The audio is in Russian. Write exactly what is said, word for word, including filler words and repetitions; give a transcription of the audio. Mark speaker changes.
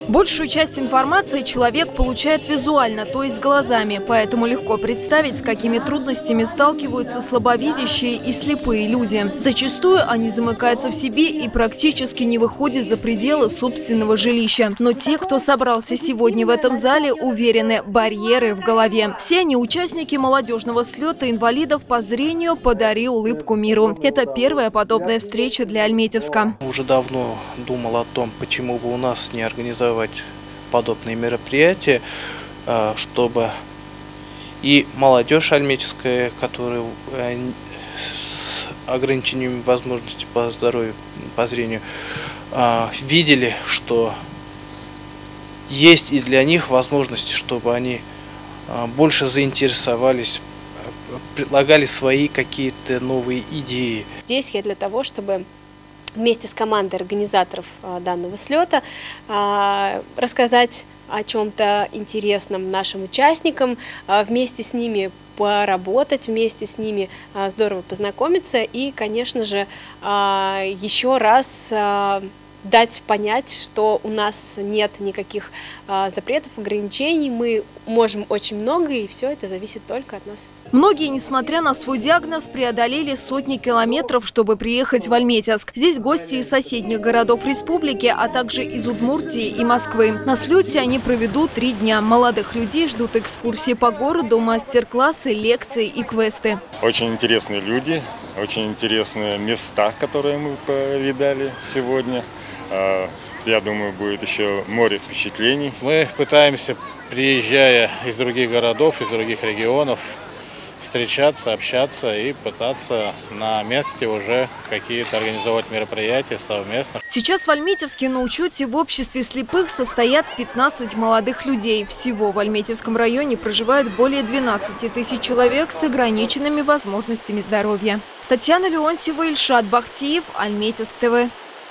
Speaker 1: Большую часть информации человек получает визуально, то есть глазами. Поэтому легко представить, с какими трудностями сталкиваются слабовидящие и слепые люди. Зачастую они замыкаются в себе и практически не выходят за пределы собственного жилища. Но те, кто собрался сегодня в этом зале, уверены, барьеры в голове. Все они участники молодежного слета инвалидов по зрению «Подари улыбку миру». Это первая подобная встреча для Альметьевска.
Speaker 2: Уже давно думал о том, почему бы у нас не организовать подобные мероприятия, чтобы и молодежь альметьевская, которая с ограничением возможностей по здоровью, по зрению, видели, что есть и для них возможности, чтобы они больше заинтересовались, предлагали свои какие-то новые идеи.
Speaker 3: Здесь я для того, чтобы вместе с командой организаторов данного слета рассказать о чем-то интересном нашим участникам, вместе с ними поработать, вместе с ними здорово познакомиться и, конечно же, еще раз дать понять, что у нас нет никаких а, запретов, ограничений, мы можем очень много, и все это зависит только от нас.
Speaker 1: Многие, несмотря на свой диагноз, преодолели сотни километров, чтобы приехать в Альметьевск. Здесь гости из соседних городов республики, а также из Удмуртии и Москвы. На слете они проведут три дня. Молодых людей ждут экскурсии по городу, мастер-классы, лекции и квесты.
Speaker 4: Очень интересные люди, очень интересные места, которые мы повидали сегодня. Я думаю, будет еще море впечатлений.
Speaker 5: Мы пытаемся, приезжая из других городов, из других регионов, встречаться, общаться и пытаться на месте уже какие-то организовать мероприятия совместно.
Speaker 1: Сейчас в Альметьевске на учете в обществе слепых состоят пятнадцать молодых людей. Всего в Альметьевском районе проживает более двенадцати тысяч человек с ограниченными возможностями здоровья. Татьяна Леонтьева, Ильшат Бахтиев, Альметьевск ТВ.